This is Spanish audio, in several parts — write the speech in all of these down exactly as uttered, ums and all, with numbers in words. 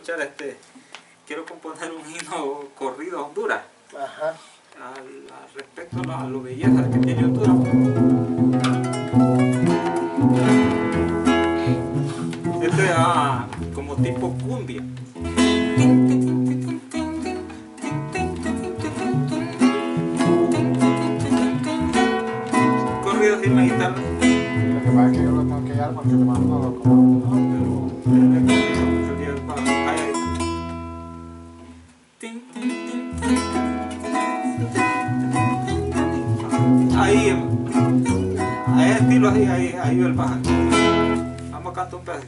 escuchar este, quiero componer un himno corrido a Honduras. Ajá. Al, al respecto a la, a lo belleza que tiene Honduras. Este es ah, como tipo cumbia. Corrido sin la guitarra. Lo que pasa es que yo lo tengo que llevar porque te mando como... No, pero el corrido sería el bajo. Ahí, ahí. Tin, tin, tin, tin. Ahí, ahí es estilo así, ahí, ahí va el bajo. Vamos a cantar un pedacito.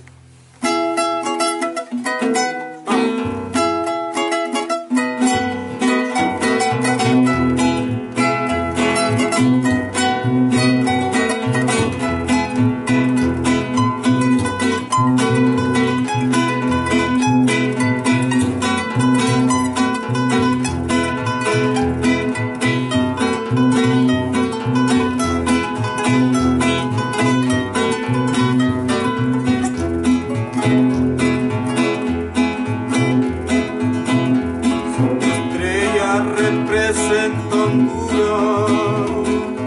Representa Honduras,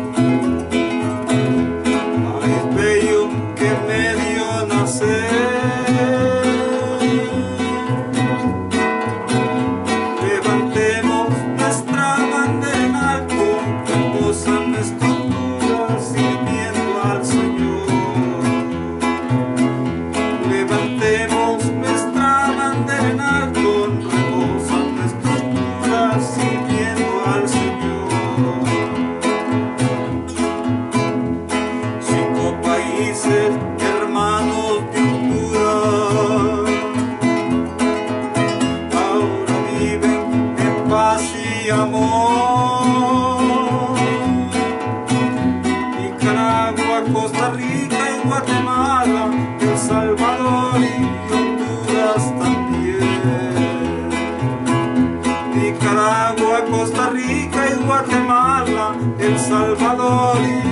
ay bello que me dio nacer. Levantemos nuestra bandera en alto, reposan nuestra Honduras sirviendo al Señor. Levantemos nuestra bandera en alto, reposan nuestra Honduras sirviendo al Señor. Cinco países hermanos de Honduras ahora viven en paz y amor. Nicaragua, Costa Rica y Guatemala, El Salvador y Honduras también. Nicaragua, Costa Rica y Guatemala, El Salvador y